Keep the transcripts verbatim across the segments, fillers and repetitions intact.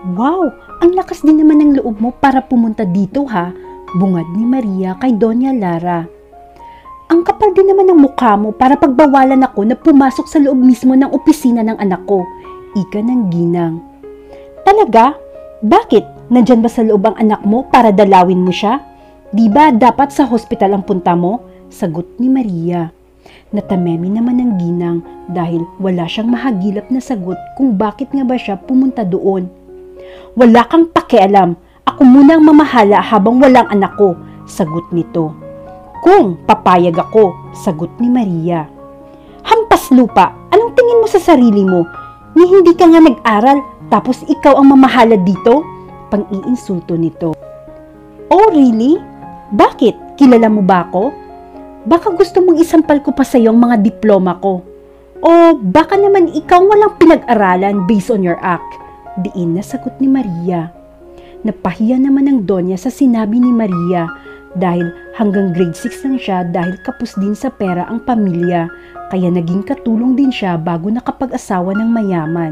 Wow, ang lakas din naman ng loob mo para pumunta dito ha, bungad ni Maria kay Doña Lara. Ang kapal din naman ng mukha mo para pagbawalan ako na pumasok sa loob mismo ng opisina ng anak ko, ika ng ginang. Talaga? Bakit? Nandyan ba sa loob ang anak mo para dalawin mo siya? Di ba dapat sa hospital ang punta mo? Sagot ni Maria. Natamemi naman ng ginang dahil wala siyang mahagilap na sagot kung bakit nga ba siya pumunta doon. Wala kang pakialam. Ako muna ang mamahala habang walang anak ko, sagot nito. Kung papayag ako, sagot ni Maria. Hampas lupa, anong tingin mo sa sarili mo? Ni hindi ka nga nag-aral, tapos ikaw ang mamahala dito? Pang-iinsulto nito. Oh really? Bakit? Kilala mo ba ako? Baka gusto mong isampal ko pa sa iyo ang mga diploma ko. O baka naman ikaw walang pinag-aralan based on your act. Diin na sagot ni Maria. Napahiya naman ng Donya sa sinabi ni Maria dahil hanggang grade six lang siya dahil kapos din sa pera ang pamilya kaya naging katulong din siya bago nakapag-asawa ng mayaman.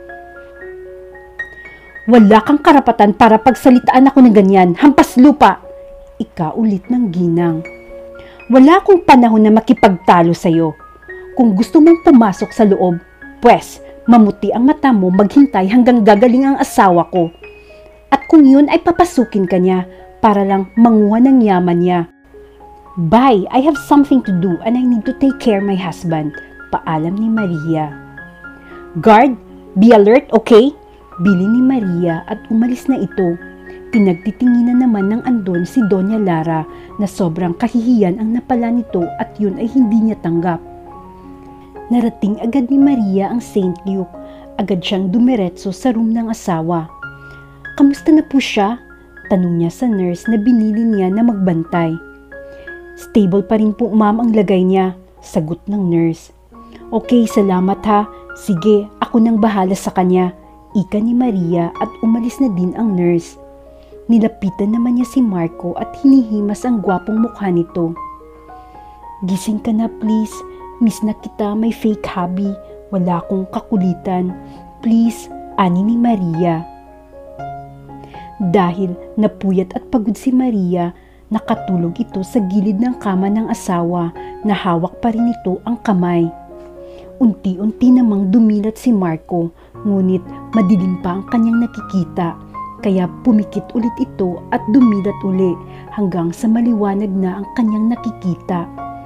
Wala kang karapatan para pagsalitaan ako ng ganyan, hampas lupa! Ika ulit ng ginang. Wala akong panahon na makipagtalo sa'yo. Kung gusto mong pumasok sa loob, pwes, mamuti ang mata mo maghintay hanggang gagaling ang asawa ko. At kung yun ay papasukin ka niya para lang manguha ng yaman niya. Bye, I have something to do and I need to take care my husband, paalam ni Maria. Guard, be alert, okay? Bili ni Maria at umalis na ito. Pinagtitinginan naman ng andon si Doña Lara na sobrang kahihiyan ang napala nito at yun ay hindi niya tanggap. Narating agad ni Maria ang Saint Luke. Agad siyang dumiretso sa room ng asawa. Kamusta na po siya? Tanong niya sa nurse na binili niya na magbantay. Stable pa rin po ma'am ang lagay niya, sagot ng nurse. Okay, salamat ha. Sige, ako nang bahala sa kanya, ika ni Maria at umalis na din ang nurse. Nilapitan naman niya si Marco at hinihimas ang gwapong mukha nito. Gising ka na please, miss na kita, may fake hubby, wala akong kakulitan. Please, ani ni Maria. Dahil napuyat at pagod si Maria, nakatulog ito sa gilid ng kama ng asawa na hawak pa rin ito ang kamay. Unti-unti namang dumilat si Marco, ngunit madilim pa ang kanyang nakikita, kaya pumikit ulit ito at dumilat uli hanggang sa maliwanag na ang kanyang nakikita.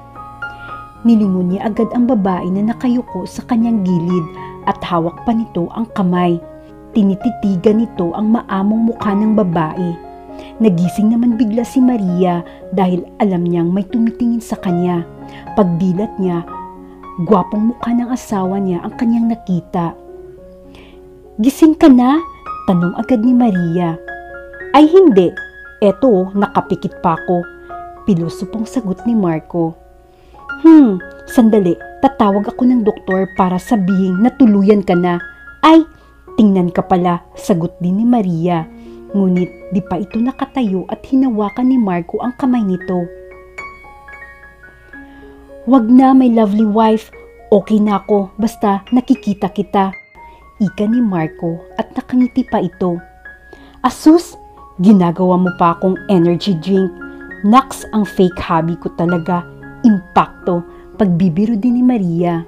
Nilingon niya agad ang babae na nakayuko sa kanyang gilid at hawak pa nito ang kamay. Tinititigan nito ang maamong mukha ng babae. Nagising naman bigla si Maria dahil alam niyang may tumitingin sa kanya. Pagdilat niya, gwapong mukha ng asawa niya ang kanyang nakita. Gising ka na? Tanong agad ni Maria. Ay hindi, eto nakapikit pa ako. Pilusupong sagot ni Marco. Hmm, sandali, tatawag ako ng doktor para sabihin na tuluyan ka na. Ay, tingnan ka pala, sagot din ni Maria. Ngunit di pa ito nakatayo at hinawakan ni Marco ang kamay nito. Wag na my lovely wife, okay na ako basta nakikita kita, ika ni Marco at nakangiti pa ito. Asus, ginagawa mo pa akong energy drink. Naks, ang fake hobby ko talaga. Impacto, pagbibiro din ni Maria.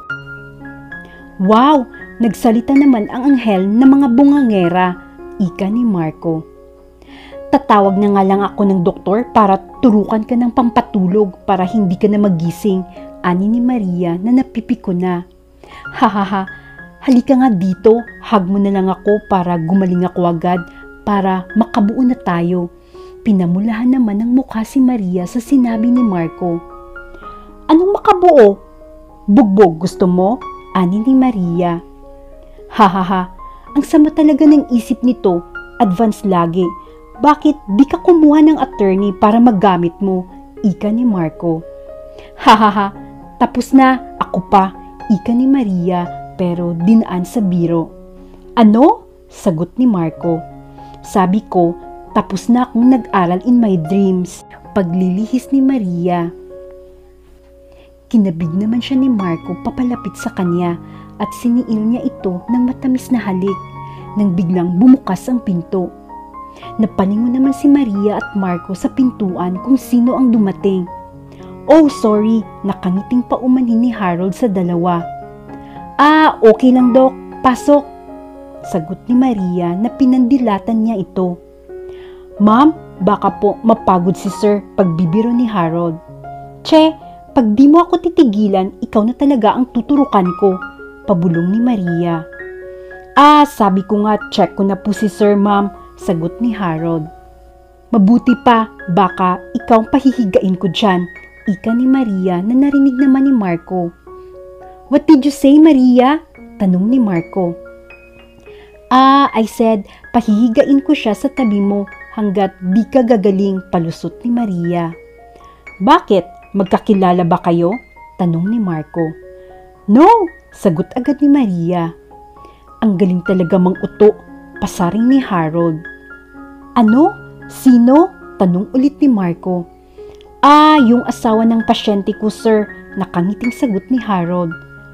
Wow, nagsalita naman ang anghel na mga bungangera, ika ni Marco. Tatawag na nga lang ako ng doktor para turukan ka ng pampatulog para hindi ka na magising, ani ni Maria na napipiko na. Hahaha, halika nga dito, hug mo na lang ako para gumaling ako agad, para makabuo na tayo. Pinamulahan naman ng mukha si Maria sa sinabi ni Marco. Anong makabuo? Bugbog gusto mo? Ani ni Maria. Hahaha, ang sama talaga ng isip nito, advance lagi. Bakit di ka kumuha ng attorney para maggamit mo? Ika ni Marco. Hahaha, tapos na, ako pa, ika ni Maria pero dinaan sa biro. Ano? Sagot ni Marco. Sabi ko, tapos na akong nag-aral in my dreams. Paglilihis ni Maria. Kinabig naman siya ni Marco papalapit sa kanya at siniil niya ito ng matamis na halik. nang biglang bumukas ang pinto. Napalingon naman si Maria at Marco sa pintuan kung sino ang dumating. Oh, sorry, nakangiting pa umanhin ni Harold sa dalawa. Ah, okay lang Dok, pasok. Sagot ni Maria na pinandilatan niya ito. Ma'am, baka po mapagod si Sir pagbibiro ni Harold. Che, pag di mo ako titigilan, ikaw na talaga ang tuturukan ko, pabulong ni Maria. Ah, sabi ko nga check ko na po si Sir Ma'am, sagot ni Harold. Mabuti pa, baka ikaw ang pahihigain ko dyan, ika ni Maria na narinig naman ni Marco. What did you say, Maria? Tanong ni Marco. Ah, I said, pahihigain ko siya sa tabi mo hanggat di ka gagaling, palusot ni Maria. Bakit? Magkakilala ba kayo? Tanong ni Marco. No, sagot agad ni Maria. Ang galing talaga mang-uto, pasaring ni Harold. Ano? Sino? Tanong ulit ni Marco. Ah, yung asawa ng pasyente ko, sir, nakangiting sagot ni Harold.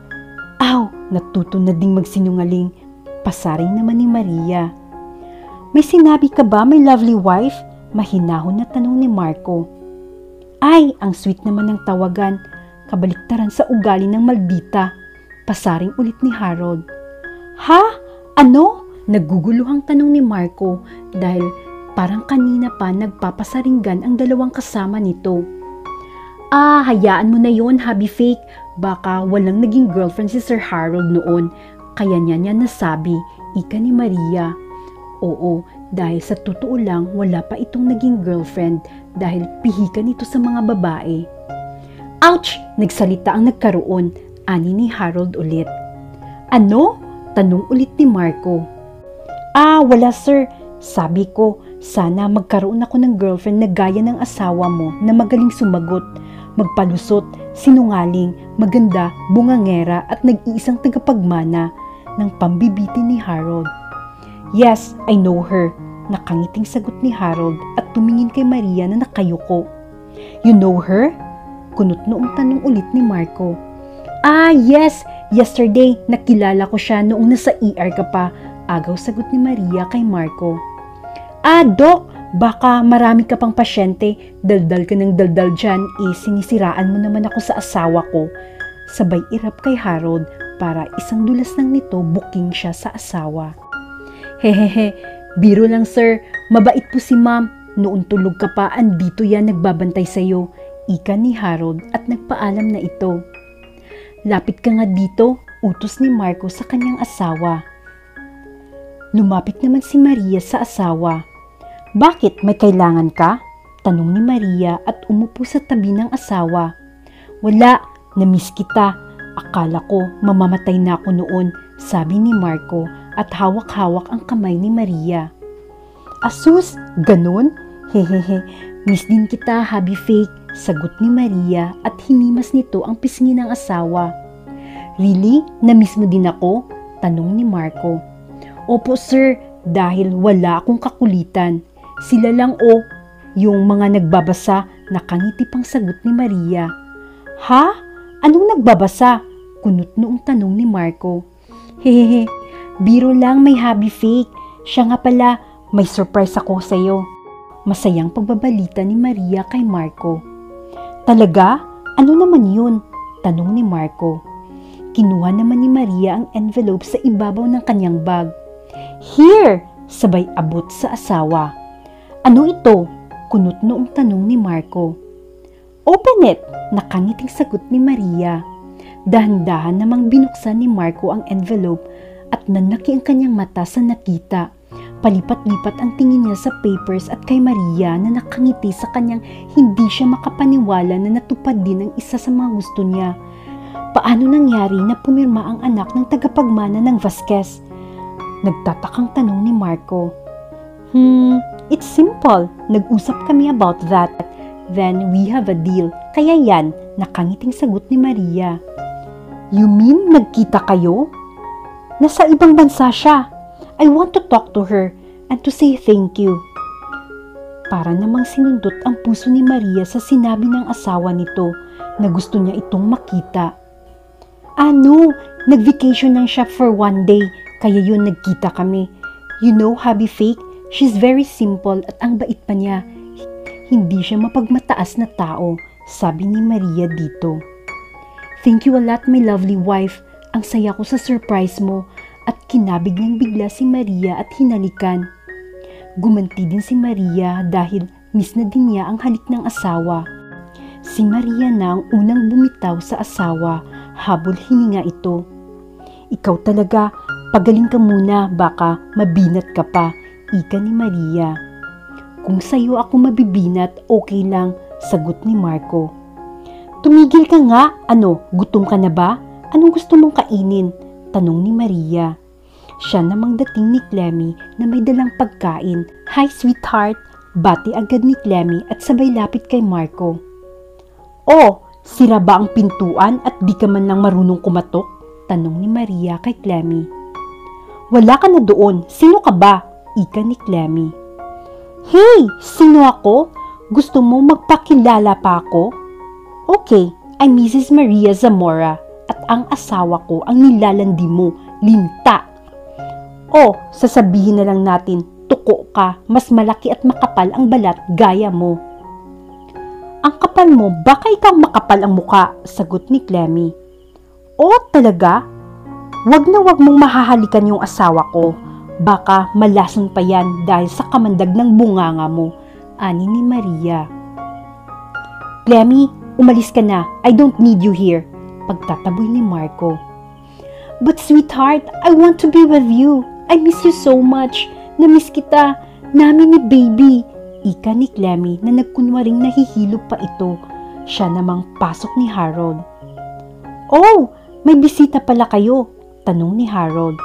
Aw, natuto na ding magsinungaling, pasaring naman ni Maria. May sinabi ka ba, my lovely wife? Mahinahon na tanong ni Marco. Ay, ang sweet naman ng tawagan, kabaliktaran sa ugali ng maldita, pasaring ulit ni Harold. Ha? Ano? Naguguluhang tanong ni Marco dahil parang kanina pa nagpapasaringgan ang dalawang kasama nito. Ah, hayaan mo na yon, hubby fake, baka walang naging girlfriend si Sir Harold noon, kaya niya niya nasabi, ika ni Maria. Oo, dahil sa totoo lang wala pa itong naging girlfriend dahil pihikan ito sa mga babae. Ouch! Nagsalita ang nagkaroon, ani ni Harold ulit. Ano? Tanong ulit ni Marco. Ah, wala sir. Sabi ko, sana magkaroon ako ng girlfriend na gaya ng asawa mo na magaling sumagot, magpalusot, sinungaling, maganda, bungangera at nag-iisang tagapagmana ng pambibitin ni Harold. Yes, I know her. Nakangiting sagot ni Harold at tumingin kay Maria na nakayuko. You know her? Kunot noong tanong ulit ni Marco. Ah, yes! Yesterday, nakilala ko siya noong nasa E R ka pa. Agaw sagot ni Maria kay Marco. Ah, Doc! Baka marami ka pang pasyente. Daldal ka ng daldal dyan, eh sinisiraan mo naman ako sa asawa ko. Sabay irap kay Harold para isang dulas lang nito booking siya sa asawa. Hehehe, biro lang sir, mabait po si ma'am, noon tulog ka pa andito yan nagbabantay sa'yo, ika ni Harold at nagpaalam na ito. Lapit ka nga dito, utos ni Marco sa kanyang asawa. Lumapit naman si Maria sa asawa. Bakit, may kailangan ka? Tanong ni Maria at umupo sa tabi ng asawa. Wala, namiss kita, akala ko mamamatay na ako noon, sabi ni Marco at hawak-hawak ang kamay ni Maria. Asus, ganun? Hehehe, miss din kita, hubby fake, sagot ni Maria at hinimas nito ang pisngi ng asawa. Really? Na-miss mo din ako? Tanong ni Marco. Opo sir, dahil wala akong kakulitan. Sila lang o, yung mga nagbabasa, nakangiti pang sagot ni Maria. Ha? Anong nagbabasa? Kunot noong tanong ni Marco. Hehehe, biro lang, may hubby fake. Siya nga pala, may surprise ako sa'yo. Masayang pagbabalita ni Maria kay Marco. Talaga? Ano naman yun? Tanong ni Marco. Kinuha naman ni Maria ang envelope sa ibabaw ng kanyang bag. Here! Sabay abot sa asawa. Ano ito? Kunot noong tanong ni Marco. Open it! Nakangiting sagot ni Maria. Dahan-dahan namang binuksan ni Marco ang envelope at nanaki ang kanyang mata sa nakita. Palipat-lipat ang tingin niya sa papers at kay Maria na nakangiti sa kanyang hindi siya makapaniwala na natupad din ang isa sa mga gusto niya. Paano nangyari na pumirma ang anak ng tagapagmana ng Vasquez? Nagtatakang tanong ni Marco. Hmm, it's simple. Nag-usap kami about that. Then we have a deal. Kaya yan, nakangiting sagot ni Maria. You mean nagkita kayo? Nasa ibang bansa siya. I want to talk to her and to say thank you. Para namang sinundot ang puso ni Maria sa sinabi ng asawa nito na gusto niya itong makita. Ano, nag-vacation lang siya for one day, kaya yun nagkita kami. You know, hubby fake, she's very simple at ang bait pa niya. Hindi siya mapagmataas na tao, sabi ni Maria dito. Thank you a lot, my lovely wife. Ang saya ko sa surprise mo at kinabig ng bigla si Maria at hinalikan. Gumanti din si Maria dahil miss na din niya ang halik ng asawa. Si Maria na ang unang bumitaw sa asawa, habol hininga ito. Ikaw talaga, pagaling ka muna, baka mabinat ka pa, ika ni Maria. Kung sa'yo ako mabibinat, okay lang, sagot ni Marco. Tumigil ka nga, ano, gutom ka na ba? Anong gusto mong kainin? Tanong ni Maria. Siya namang dating ni Clemmy na may dalang pagkain. Hi sweetheart, bati agad ni Clemmy at sabay lapit kay Marco. Oh, sira ba ang pintuan at di ka man lang marunong kumatok? Tanong ni Maria kay Clemmy. Wala ka na doon, sino ka ba? Ika ni Clemmy. Hey, sino ako? Gusto mo magpakilala pa ako? Okay, I'm Missus Maria Zamora at ang asawa ko ang nilalandi mo, Linta. O, sasabihin na lang natin, tuko ka, mas malaki at makapal ang balat gaya mo. Ang kapal mo, baka ikaw makapal ang muka, sagot ni Clemmy. O, talaga? Wag na wag mong mahahalikan yung asawa ko. Baka malason pa yan dahil sa kamandag ng bunganga mo, ani ni Maria. Clemmy, umalis ka na. I don't need you here, pagtataboy ni Marco. But sweetheart, I want to be with you. I miss you so much. Namiss kita, namin ni baby. Ika ni Clemmy na nagkunwaring nahihilo pa ito. Siya namang pasok ni Harold. Oh, may bisita pala kayo, tanong ni Harold.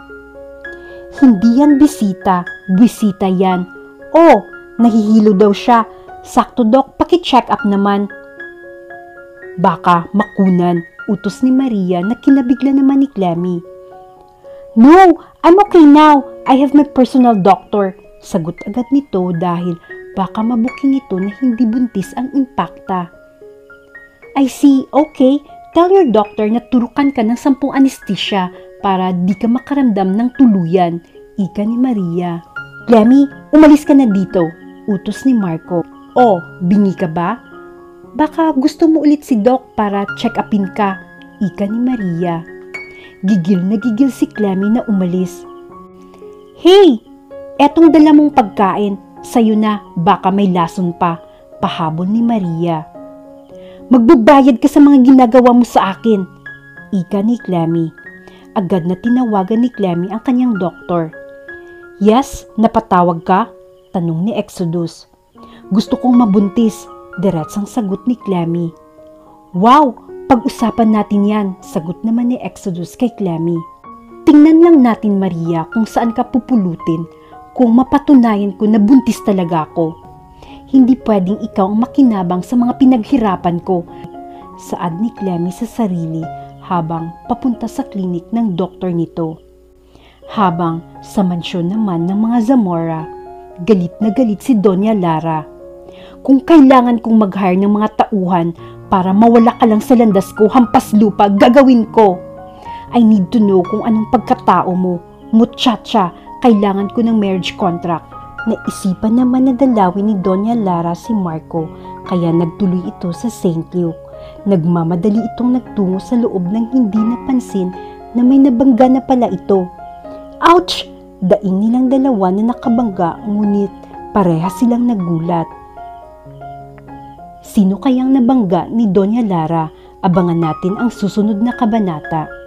Hindi yan bisita, bisita yan. Oh, nahihilo daw siya. Sakto dok, paki-check up naman. Baka makunan, utos ni Maria na kinabigla naman ni Clemmy. No, I'm okay now. I have my personal doctor. Sagot agad nito dahil baka mabuking ito na hindi buntis ang impakta. I see, okay. Tell your doctor na turukan ka ng sampung anesthesia para di ka makaramdam ng tuluyan, ika ni Maria. Clemmy, umalis ka na dito, utos ni Marco. Oh, bingi ka ba? Baka gusto mo ulit si Doc para check upin ka, ika ni Maria. Gigil na gigil si Clemmy na umalis. Hey, etong dala mong pagkain, sayo na, baka may lason pa, pahabol ni Maria. Magbabayad ka sa mga ginagawa mo sa akin, ika ni Clemmy. Agad na tinawagan ni Clemmy ang kanyang doktor. Yes, napatawag ka? Tanong ni Exodus. Gusto kong mabuntis, diretsang sagot ni Clemmy. Wow, pag-usapan natin yan, sagot naman ni Exodus kay Clemmy. Tingnan lang natin Maria kung saan ka pupulutin kung mapatunayan ko na buntis talaga ako. Hindi pwedeng ikaw ang makinabang sa mga pinaghirapan ko, saad ni Clemmy sa sarili habang papunta sa klinik ng doktor nito. Habang sa mansyon naman ng mga Zamora, galit na galit si Doña Lara. Kung kailangan kong mag-hire ng mga tauhan para mawala ka lang sa landas ko, hampas lupa, gagawin ko. I need to know kung anong pagkatao mo. Muchacha, kailangan ko ng marriage contract. Naisipan naman na dalawin ni Doña Lara si Marco, kaya nagtuloy ito sa Saint Luke. Nagmamadali itong nagtungo sa loob ng hindi napansin na may nabangga na pala ito. Ouch! Daing nilang dalawa na nakabangga, ngunit pareha silang nagulat. Sino kayang nabangga ni Doña Lara? Abangan natin ang susunod na kabanata.